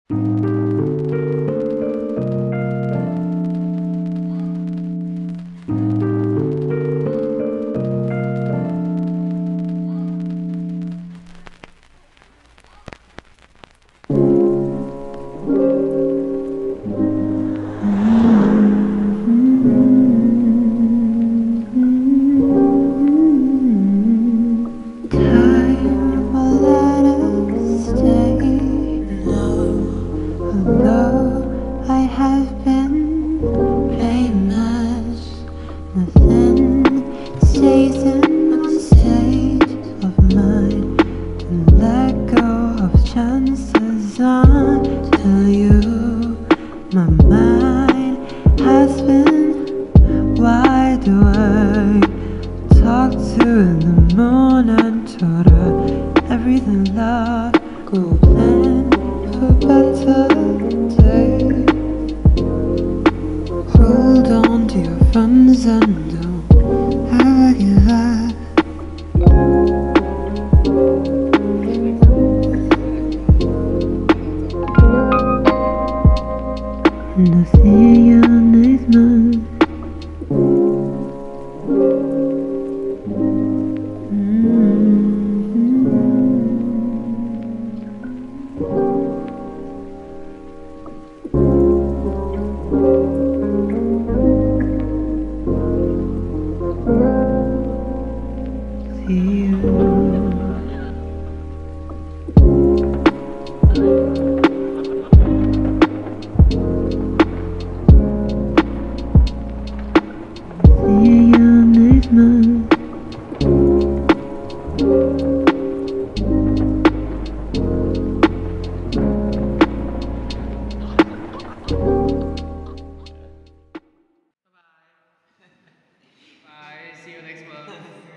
I have been famous. Nothing stays in the state of mind to let go of chances until you. My mind has been wide awake. Talked to in the moon and told her everything love. Go plan for better days. Hold on to your friends and don't ever give up. And I'll see you next month. See you. See you next month. Bye. See you next month.